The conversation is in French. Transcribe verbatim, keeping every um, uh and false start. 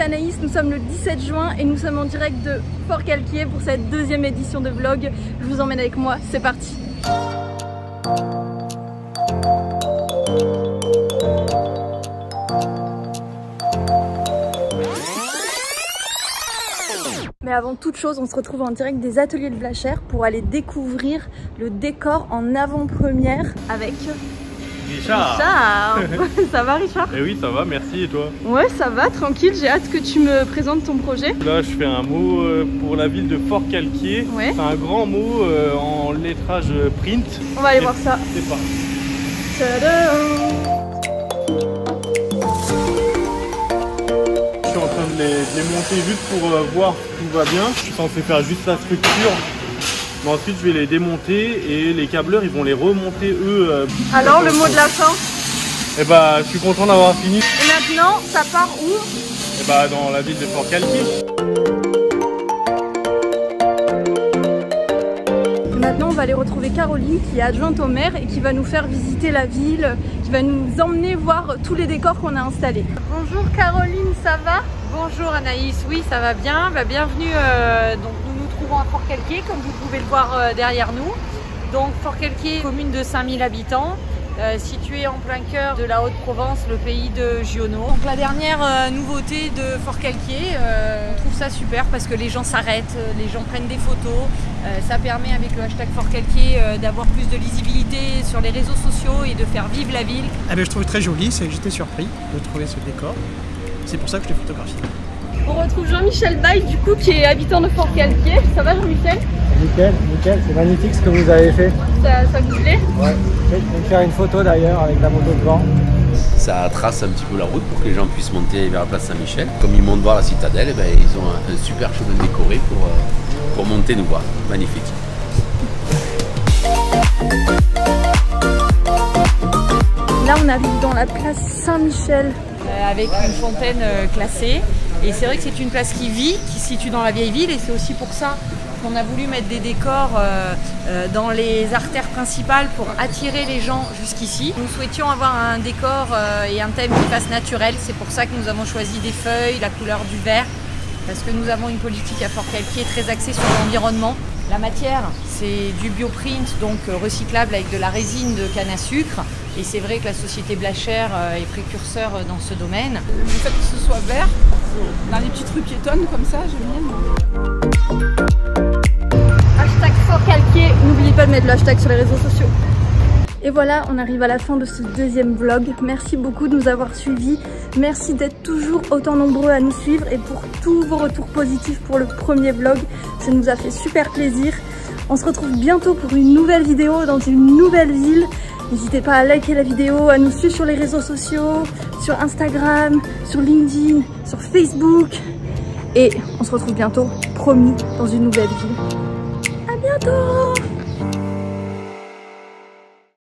Anaïs, nous sommes le dix-sept juin et nous sommes en direct de Forcalquier pour cette deuxième édition de vlog. Je vous emmène avec moi, c'est parti. Mais avant toute chose, on se retrouve en direct des ateliers de Blachère pour aller découvrir le décor en avant-première avec Richard. Richard. Ça va Richard? Eh oui, ça va, merci, et toi? Ouais, ça va, tranquille, j'ai hâte que tu me présentes ton projet. Là, je fais un mot pour la ville de Forcalquier. Ouais. C'est un grand mot en lettrage print. On va aller voir ça. C'est parti. Tadam! Je suis en train de les, de les monter juste pour euh, voir si tout va bien. Je suis censé faire juste la structure. Mais ensuite, je vais les démonter et les câbleurs, ils vont les remonter eux. Euh, Alors, le mot de la fin? Eh bah, je suis content d'avoir fini. Et maintenant, ça part où? Eh bah, dans la ville de Forcalquier. Maintenant, on va aller retrouver Caroline qui est adjointe au maire et qui va nous faire visiter la ville, qui va nous emmener voir tous les décors qu'on a installés. Bonjour Caroline, ça va? Bonjour Anaïs, oui ça va bien. Bah, bienvenue, euh, donc nous nous trouvons à Forcalquier comme vous pouvez le voir euh, derrière nous. Donc Forcalquier, commune de cinq mille habitants. Euh, situé en plein cœur de la Haute-Provence, le pays de Giono. Donc la dernière euh, nouveauté de Forcalquier, euh, on trouve ça super parce que les gens s'arrêtent, les gens prennent des photos. Euh, ça permet avec le hashtag Forcalquier euh, d'avoir plus de lisibilité sur les réseaux sociaux et de faire vivre la ville. Ah ben, je trouve très joli, c'est que j'étais surpris de trouver ce décor. C'est pour ça que je l'ai photographié. On retrouve Jean-Michel Baille du coup qui est habitant de Forcalquier. Ça va Jean-Michel? Nickel, nickel, c'est magnifique ce que vous avez fait. Ça, ça vous plaît? Ouais, je vais me faire une photo d'ailleurs avec la moto devant. Ça trace un petit peu la route pour que les gens puissent monter vers la place Saint-Michel. Comme ils montent voir la citadelle, et ben, ils ont un, un super chemin décoré pour, euh, pour monter nous voir. Magnifique. Là on arrive dans la place Saint-Michel. Euh, avec une fontaine euh, classée. Et c'est vrai que c'est une place qui vit, qui se situe dans la vieille ville et c'est aussi pour ça qu'on a voulu mettre des décors euh, euh, dans les artères principales pour attirer les gens jusqu'ici. Nous souhaitions avoir un décor euh, et un thème qui fasse naturel, c'est pour ça que nous avons choisi des feuilles, la couleur du vert, parce que nous avons une politique à Forcalquier très axée sur l'environnement. La matière, c'est du bioprint, donc recyclable avec de la résine de canne à sucre. Et c'est vrai que la société Blachère est précurseur dans ce domaine. Le fait que ce soit vert, dans les petites rues piétonnes comme ça, j'aime bien. Hashtag Forcalquier, n'oubliez pas de mettre le hashtag sur les réseaux sociaux. Et voilà, on arrive à la fin de ce deuxième vlog. Merci beaucoup de nous avoir suivis. Merci d'être toujours autant nombreux à nous suivre et pour tous vos retours positifs pour le premier vlog. Ça nous a fait super plaisir. On se retrouve bientôt pour une nouvelle vidéo dans une nouvelle ville. N'hésitez pas à liker la vidéo, à nous suivre sur les réseaux sociaux, sur Instagram, sur LinkedIn, sur Facebook. Et on se retrouve bientôt, promis, dans une nouvelle ville. À bientôt!